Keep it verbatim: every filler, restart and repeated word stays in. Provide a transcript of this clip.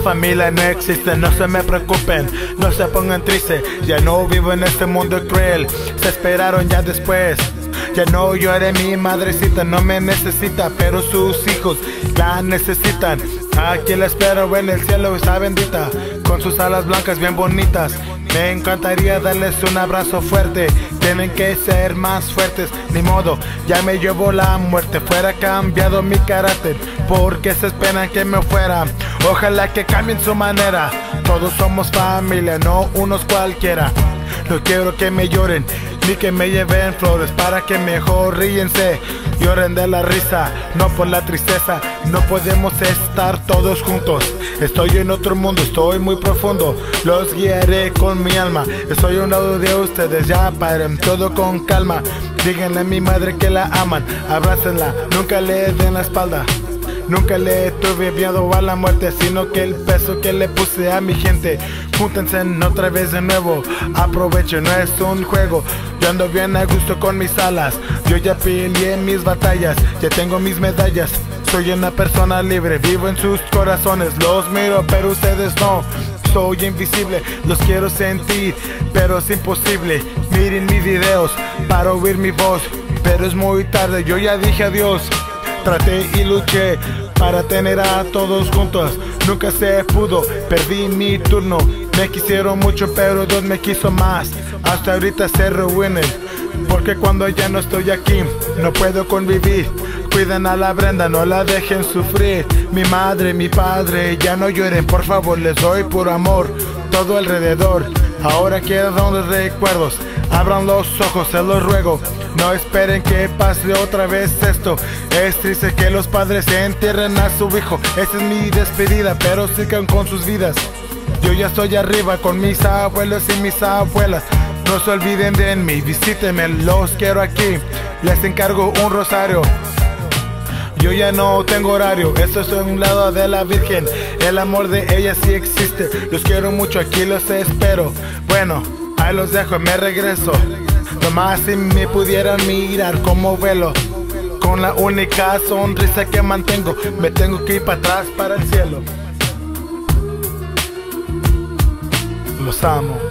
familia no existe, no se me preocupen, no se pongan tristes. Ya no vivo en este mundo cruel, se esperaron ya después. Ya no lloré, mi madrecita no me necesita, pero sus hijos la necesitan. Aquí la espero en el cielo, está bendita, con sus alas blancas bien bonitas. Me encantaría darles un abrazo fuerte, tienen que ser más fuertes. Ni modo, ya me llevó la muerte, fuera cambiado mi carácter, porque se esperan que me fuera. Ojalá que cambien su manera, todos somos familia, no unos cualquiera. No quiero que me lloren, ni que me lleven flores, para que mejor ríense, lloren de la risa, no por la tristeza. No podemos estar todos juntos, estoy en otro mundo, estoy muy profundo. Los guiaré con mi alma, estoy a un lado de ustedes, ya paren todo con calma. Díganle a mi madre que la aman, abrácenla, nunca le den la espalda. Nunca le tuve miedo a la muerte, sino que el peso que le puse a mi gente. Júntense otra vez de nuevo, aprovechen, no es un juego. Yo ando bien a gusto con mis alas, yo ya peleé mis batallas, ya tengo mis medallas. Soy una persona libre, vivo en sus corazones, los miro pero ustedes no. Soy invisible, los quiero sentir, pero es imposible. Miren mis videos para oír mi voz, pero es muy tarde, yo ya dije adiós. Traté y luché para tener a todos juntos, nunca se pudo, perdí mi turno. Me quisieron mucho pero Dios me quiso más, hasta ahorita se reúnen, porque cuando ya no estoy aquí no puedo convivir. Cuiden a la Brenda, no la dejen sufrir. Mi madre, mi padre, ya no lloren, por favor, les doy puro amor todo alrededor. Ahora quedan los recuerdos, abran los ojos, se los ruego. No esperen que pase otra vez esto. Es triste que los padres entierren a su hijo. Esta es mi despedida, pero sigan con sus vidas. Yo ya estoy arriba con mis abuelos y mis abuelas. No se olviden de mí, visítenme, los quiero aquí. Les encargo un rosario. Yo ya no tengo horario, esto es un lado de la Virgen. El amor de ella sí existe. Los quiero mucho, aquí los espero. Bueno, ahí los dejo, me regreso. Nomás si me pudieran mirar como vuelo, con la única sonrisa que mantengo, me tengo que ir para atrás para el cielo. Los amo.